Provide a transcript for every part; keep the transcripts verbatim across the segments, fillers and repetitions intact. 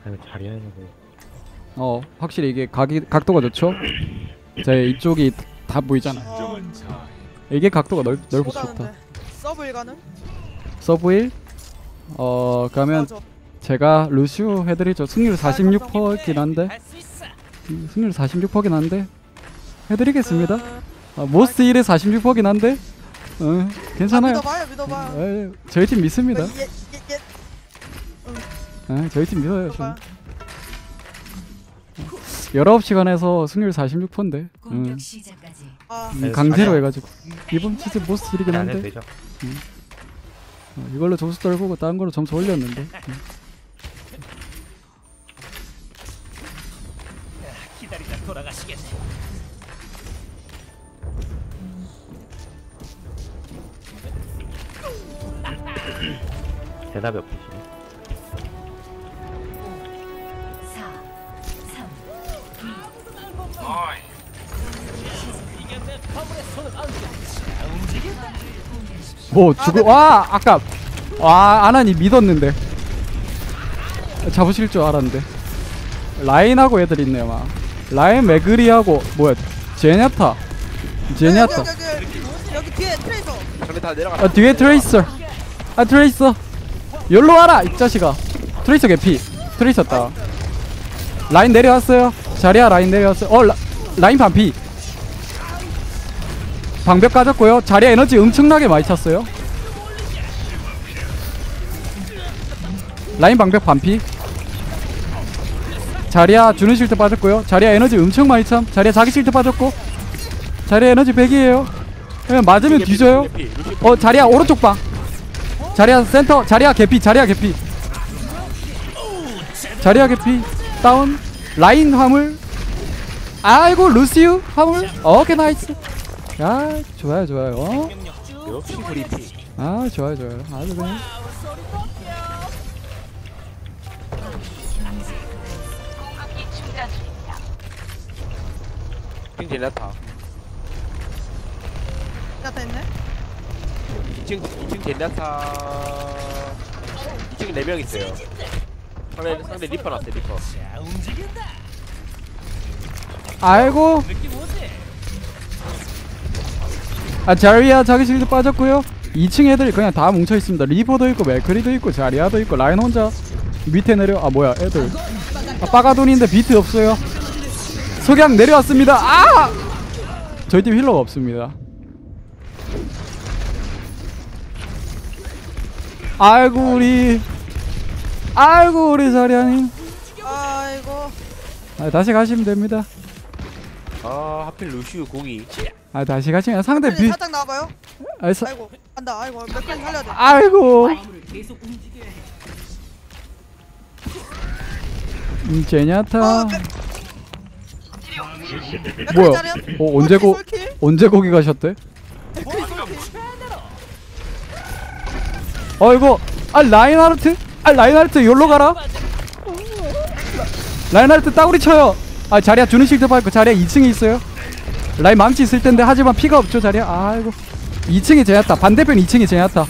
아니 자리하는 거. 어 확실히 이게 각이 각도가 좋죠. 제 이쪽이 다 보이잖아. 어, 이게 각도가 넓 넓어 좋다. 못하는데. 서브 일 가능? 서브 일. 어 그러면 맞아. 제가 루시우 해드리죠. 승률 사십육 퍼센트긴 한데 음, 승률 사십육 퍼센트긴 한데 해드리겠습니다. 아, 모스트 일에 사십육 퍼센트긴 한데 어, 아, 괜찮아요. 믿어봐요, 믿어봐요. 에, 저희 팀 믿습니다. 예, 예, 예. 에, 저희 팀 믿어요. 믿어봐요. 열아홉 시간에서 승률 사십육 퍼센트인데 음, 공격 시작까지 아, 음, 네, 강제로 자리야. 해가지고 이번 시즌 모스트 일이긴 안 해도 한데 되죠. 어, 이걸로 점수 떨구고 다른 걸로 점수 올렸는데 음. 기다리다 돌아가시겠네. 대답이 없으시네. 사, 삼, 이겼네. 화물에 손을 얹어. 자, 움직인다. 뭐 죽어 와 아까 와 아나니 믿었는데 잡으실 줄 알았는데 라인하고 애들 있네요 막 라인 맥그리하고 뭐야 제냐타 제냐타 여기, 여기, 여기, 여기 뒤에 트레이서. 근데 다 내려가. 아 뒤에 트레이서 아 트레이서 열로 와라 이 자식아 트레이서 개피 트레이서 따 라인 내려왔어요 자리야 라인 내려왔어요 어 라, 라인 반피 방벽 까졌고요 자리야 에너지 엄청나게 많이 찼어요 라인 방벽 반피 자리야 주는 실드 빠졌고요 자리야 에너지 엄청 많이 참 자리야 자기 실드 빠졌고 자리야 에너지 백이에요 그냥 맞으면 뒤져요 어 자리야 오른쪽 방 자리야 센터 자리야 개피 자리야 개피 자리야 개피 다운 라인 화물 아이고 루시우 화물 오케이 나이스 야 좋아요 좋아요 어? 역시 브리피. 아 좋아요 좋아요 아주 그냥 핑 젤라타. 야다 있네. 이 층 이 층 젤라타. 이 층에 네 명 있어요. 상대 상대 리퍼 났어 리퍼. 자, 움직인다. 아이고 느낌 오지? 아 자리야 자기 실드 빠졌고요 이 층 애들이 그냥 다 뭉쳐있습니다 리퍼도 있고 맥크리도 있고 자리야도 있고 라인 혼자 밑에 내려 아 뭐야 애들 아 빠가돈인데 비트 없어요 석양 내려왔습니다 아 저희 팀 힐러가 없습니다 아이고 우리 아이고 우리 자리야님 아이고. 아, 다시 가시면 됩니다 아 하필 루시우 공이. 아 다시 가시면 상대 빨리 비 살짝 나와봐요. 아, 사, 아이고, 간다. 아이고, 몇 칸 살려야 돼. 아이고 계속 움직여야 해. 음, 제냐타 어, 몇- 몇 뭐야 칸짜리야? 어 언제 고 솔킬? 언제 거기 가셨대? 어 이거 아 라인하르트? 아 라인하르트 여기로 가라? 라인하르트 따구리 쳐요 아 자리야 주는 실드 밟고 자리야 이 층에 있어요 라인 망치 있을 텐데 하지만 피가 없죠 자리야 아이고 이 층에 제냐타 반대편 이 층에 제냐타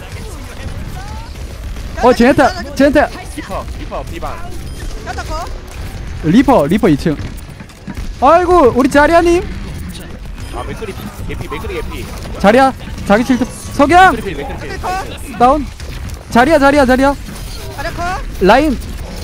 어 제냐타 제냐타 리퍼 리퍼 비반. 야다 커. 리퍼 리퍼 이 층 아이고 우리 자리야님 아 맥크리 개피 맥크리 개피. 자리야 자기 실드 석양 맥크리 맥크리 맥크리 개피. 커. 다운 자리야 자리야 자리야 자리야 커. 라인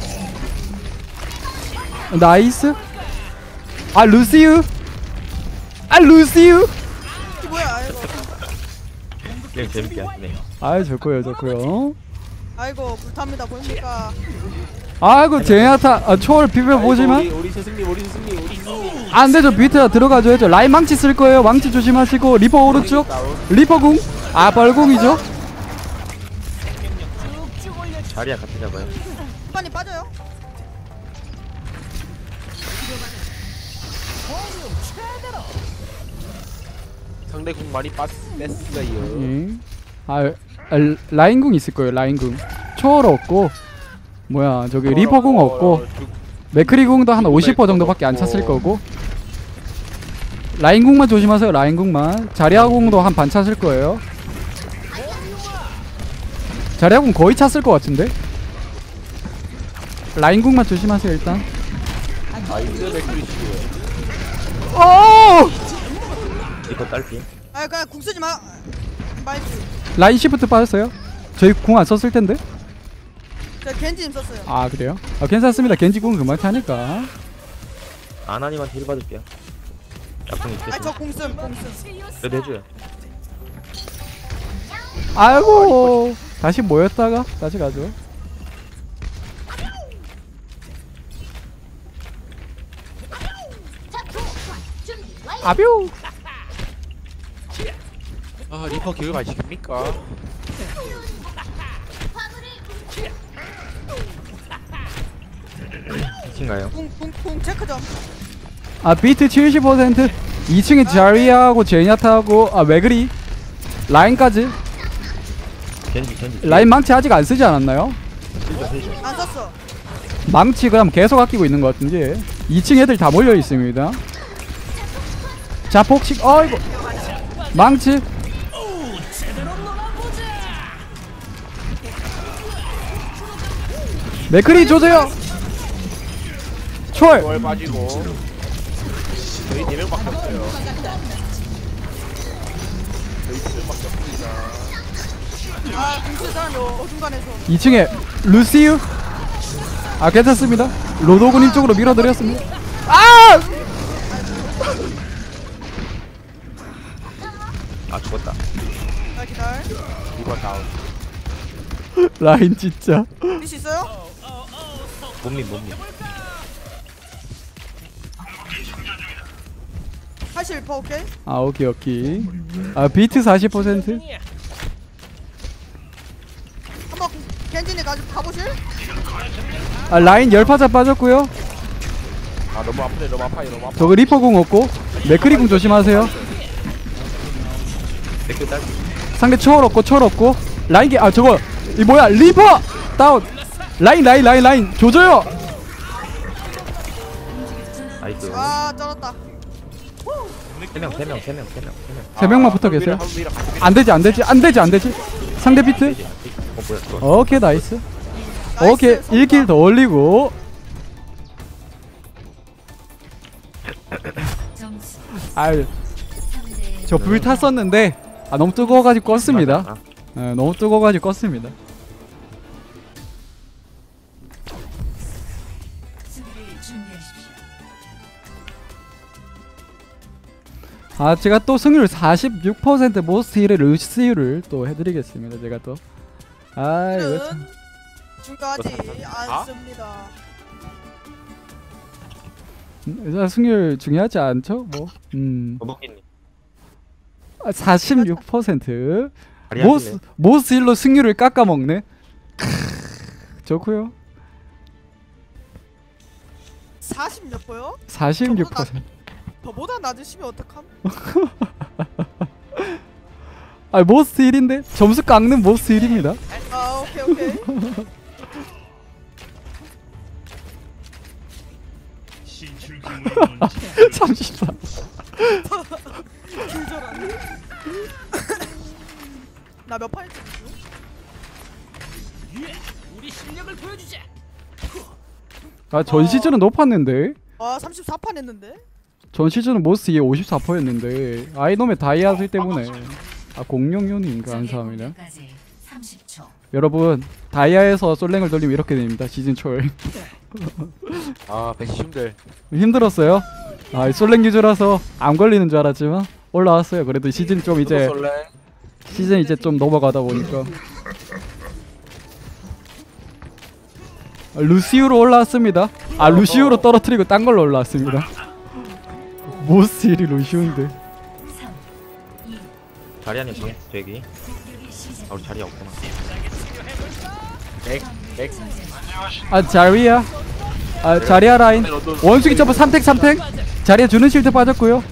나이스 아 루시우 아 루시우 이 뭐야, 아이고. 그냥 재밌게 하시네요. 아이 좋고요 좋고요 아이고, 불탑니다. 보입니까? 아이고 제냐타 아, 초월 비벼보지만 우리 우리 스승님 우리 스승님 우리 스승님. 안되죠 비트가 들어가줘야죠 라인 망치 쓸 거예요 망치 조심하시고 리퍼 오른쪽 리퍼 궁아 벌궁이죠 자리야 같이 잡아요. 빨리 빠져요. 상대 공 많이 뺐 뺐어요. 예. 아 아, 라인 궁 있을 거예요 라인 궁 초월 없고 뭐야 저기 리퍼 궁 없고 맥크리 궁도 한 오십 퍼센트 정도밖에 안 찼을 거고 라인 궁만 조심하세요 라인 궁만 자리아 궁도 한 반 찼을 거예요 자리아 궁 거의 찼을 것 같은데 라인궁만 조심하세요 일단. 나이스 맥크리 치고요. 오! 이거 딸피. 아 그냥 궁 쓰지 마. 말지. 라인 시프트 빠졌어요. 저희 궁 안 썼을 텐데. 제가 겐지님 썼어요. 아 그래요? 아 괜찮습니다. 겐지 궁 금방 타니까. 아나님한테 힐 받을게요. 약공 있으시면. 아저 궁쓴 궁쓴. 그래도 해줘요. 아이고 다시 모였다가 다시 가죠. 아뷰. 아 리퍼 기회가 안 시킵니까? 이 층가요? 궁궁궁 체크 좀. 아 비트 칠십 퍼센트. 이 층에 자리아하고 제니아타하고 아 맥그리 라인까지. 겐지 겐지. 라인 망치 아직 안 쓰지 않았나요? 안 썼어. 망치 그냥 계속 아끼고 있는 것 같은데 이 층 애들 다 몰려 있습니다. 자 폭식 어이구 망치. 맥크리 조져요. 초월. 월 빠지고 저희 네 명밖에 없어요. 저희 네 명밖에 없습니다. 아궁 쓸 사람이 어- 어중간해서. 이 층에 루시우. 아 괜찮습니다. 로도그님 쪽으로 밀어드렸습니다. 아! 아 죽었다. 아 기다려. 리퍼 다운. 라인 진짜. 리시 있어요? 몸미 몸미. 팔십일 퍼센트 오케이. 아 오케이 오케이. 아 비트 사십 퍼센트. 한번 겐지님 가지고 가보실? 아 라인 열파자 빠졌고요. 아 너무 아프네 너무 아파요 너무 아파. 저거 리퍼궁 없고 맥크리궁 조심하세요. 댓글 딸피. 상대 초월 없고 초월 없고 라인게 아 저거 이 뭐야 리퍼 다운. 라인 라인 라인 라인 조져요. 나이스. 아 쩔었다. 세명 세 명 세 명 세 명 세 명. 세 명만 붙어 계세요. 한 명이랑 같이 안 되지 안 되지 안 되지 안 되지. 상대 비트. 어 뭐야 좋아. 오케이 나이스. 나이스, 오케이 성공. 일 킬 더 올리고. 점수 아유 삼 대 저 불 탔었는데 아 너무 뜨거워가지고 껐습니다. 아, 예, 너무 뜨거워가지고 껐습니다. 수비를 준비하십시오. 아 제가 또 승률 사십육 퍼센트 모스트 힐의 루시우를 또 해드리겠습니다. 제가 또 아 이거 참. 중까지 아? 안 씁니다. 음, 승률 중요하지 않죠? 뭐 음. 거북이님. 아, 사십육 퍼센트 다리 모스 하시네. 모스 힐로 승률을 깎아 먹네. 좋고요. 사십 몇 퍼요? 사십육 퍼센트. 저보다 낮으시면 어떡함? 아 모스 힐인데 점수 깎는 모스 힐입니다. 아 오케이 오케이. 삼십사. 길절하네. 나 몇 판이지? 우리 실력을 보여주자. 아 전 시즌은 높았는데 와 삼십사 판 했는데? 전 시즌은 모스 힐 오십사 퍼센트였는데 아이놈의 다이아슬 때문에 아 공룡요님 감사합니다. 까지 삼십 초. 여러분 다이아에서 솔랭을 돌리면 이렇게 됩니다. 시즌 초에 아 백십들 힘들었어요. 아 솔랭 유저라서 안 걸리는 줄 알았지만 올라왔어요. 그래도 시즌 좀 이제 시즌 이제 좀 넘어가다 보니까 아, 루시우로 올라왔습니다. 아 루시우로 떨어뜨리고 딴 걸로 올라왔습니다. 모스 힐이 루시우인데 삼, 이, 자리아님 정 되기. 공격이 시작. 아 우리 자리아 없구나. 백백 아 자리아 아 자리아 라인 원숭이 점프 삼 탱 삼 탱 자리아 주는 실드 빠졌고요.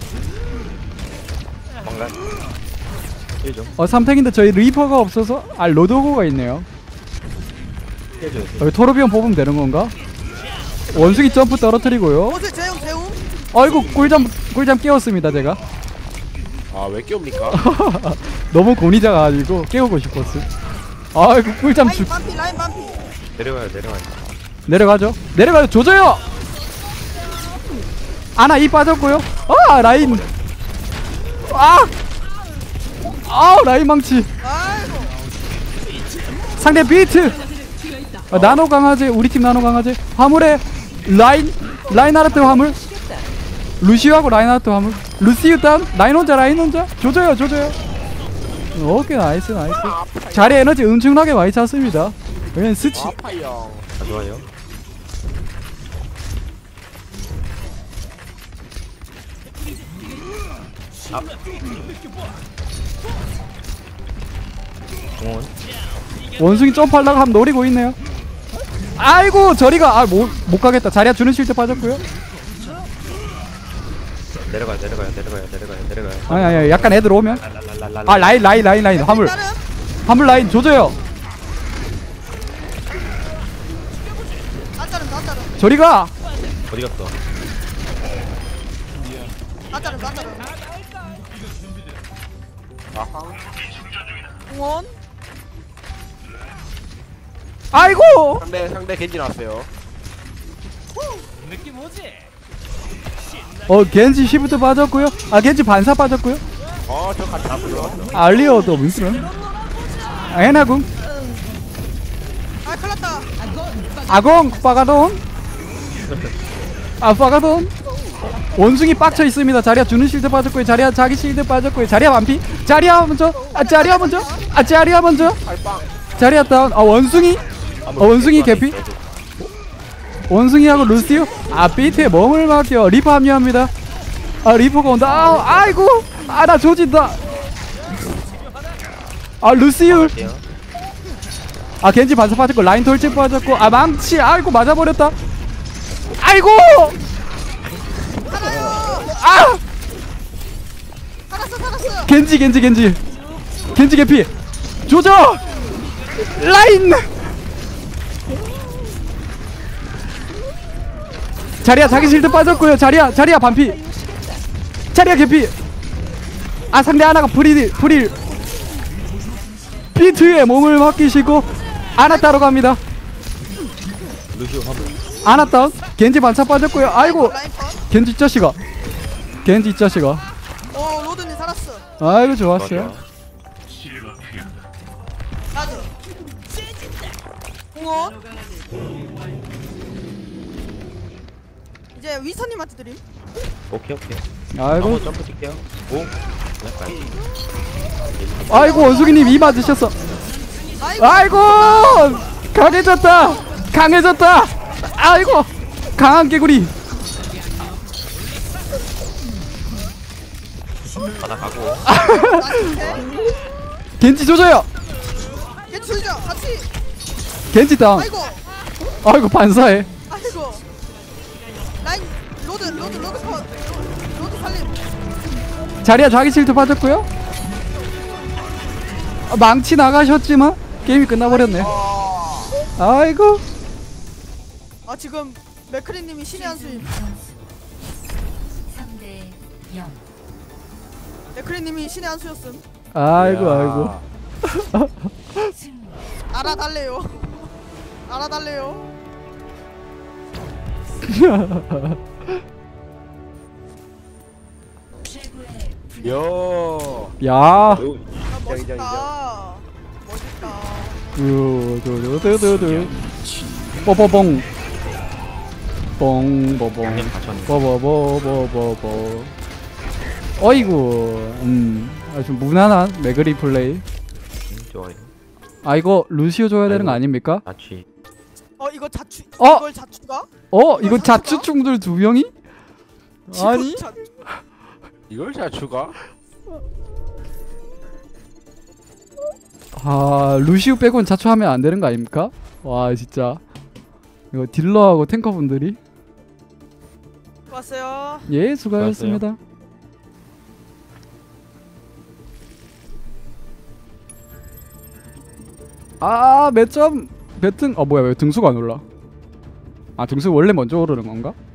망간. 힐 좀. 어 삼 탱인데 저희 리퍼가 없어서 아 로드호그가 있네요. 해줘요. 여기 토르비온 뽑으면 되는 건가? 원숭이 점프 떨어뜨리고요. 어제 재웅 재웅? 아이고 꿀잠 꿀잠 깨웠습니다 제가. 아왜 끼웁니까? 너무 곤이자 가지고 깨우고 싶었어. 아이고 꿀잠 라인 주 반피 라인 반피. 내려가요 내려가요. 내려가죠. 내려가요. 조져요. 아나 이 빠졌고요. 아 라인. 아. 아 라인 망치. 아이고. 상대 비트. 아, 나노 강아지. 우리 팀 나노 강아지. 화물에 라인 라인하르트 화물. 루시오하고 라인하르트 화물. 루시우 다운. 라인 혼자 라인 혼자. 조져요 조져요. 오케이 나이스 나이스. 자리 에너지 엄청나게 많이 찼습니다. 여기는 스치. 아파요. 아, 좋아요. 아. 공원. 원숭이 점프하려고 하면 노리고 있네요. 아이고 저리가. 아못 못 가겠다. 자리야 주는 실드 빠졌고요. 내려가요, 내려가요, 내려가요, 내려가요, 내려가요. 아니 아니 약간 애들 오면. 랄랄랄랄랄. 아 라인 라인 라인 라인 화물. 다른 화물 라인 조져요. 안 자른 안 자른 저리가. 어디 갔어? 안 자른 안 자른. 아하. 공원. 아이고. 상대 상대 겐지 나왔어요. 느낌 오지? 어 겐지 시프트 빠졌고요. 아 겐지 반사 빠졌고요. 어저 같이 나쁘죠. 알리오도 윈스런. 에나궁. 아 큰일났다. 아공 빠가돈. 아 빠가돈. 원숭이 빡쳐 있습니다. 자리야 주는 실드 빠졌고요. 자리야 자기 실드 빠졌고요. 자리야 반피. 자리야 먼저. 아 자리야 먼저. 아 자리야 먼저. 팔빵. 자리야 다운. 아 원숭이. 어 원숭이 개피. 원숭이하고 루시오. 아 비트에 몸을 맡겨. 리퍼 합류합니다. 아 리퍼가 온다. 아 아이고. 아 나 조진다. 아 루시오. 갈게요. 아 겐지 반사 빠졌고 라인 돌진 빠졌고 아 망치. 아이고 맞아버렸다. 아이고. 아 살았어 살았어. 겐지 겐지 겐지 겐지 개피. 조져. 라인. 자리야 자기 실드 빠졌고요. 자리야 자리야 반피. 자리야 개피. 아 상대 하나가 프리 프리 비트에 몸을 맡기시고 아나 따로 갑니다. 루시오 화물. 아나 다운. 겐지 반차 빠졌고요. 아이고 라인 컷. 겐지 자식아. 겐지 자식아. 어 로드님 살았어. 아이고 좋았어요. 나도. 공원. 이제 위선님한테 드림. 오케이, 오케이. 아이고 한번 점프 뛸게요. 오. 네, 가야지. 아이고 원숭이님 이 맞으셨어. 아이고. 아이고 강해졌다. 강해졌다. 아이고 강한 개구리. 하나 가고. 나한테. 겐지 조져요. 얘 줄자 같이. 겐지 다운. 아이고. 아이고 반사해. 아이고. 라인 로드 로드 로드 컷. 로드 살림. 자리야 자기 실드 빠졌고요. 아, 망치 나가셨지만 게임이 끝나버렸네. 아이고 아 지금 맥크리님이 신의 한 수임. 삼 대 영. 맥크리님이 신의 한 수였음. 아이고 아이고. 승리. 알아달래요. 알아달래요. 최고의 요. 야. 아 인정, 인정, 멋있다. 멋있다. 두두두두두. 뽀뽀뽕. 뽕뽀뽕. 양념 다쳤네. 뽀뽀뽀뽀뽀뽀. 어이구. 음. 아주 무난한 매그리 플레이. 음, 좋아요. 아 이거 루시오 줘야 되는 거 아닙니까? 아취. 어 이거 자추. 어? 이걸 자추가? 어 이거 자추충들 두 명이? 아니 지금 자- 이걸 잘 추가? 아 루시우 빼곤 자초하면 안 되는 거 아닙니까? 와 진짜 이거 딜러하고 탱커분들이 왔어요. 예 수고하셨습니다. 아 몇 점 몇 등? 어 뭐야 왜 등수가 안 올라? 아 등수 원래 먼저 오르는 건가?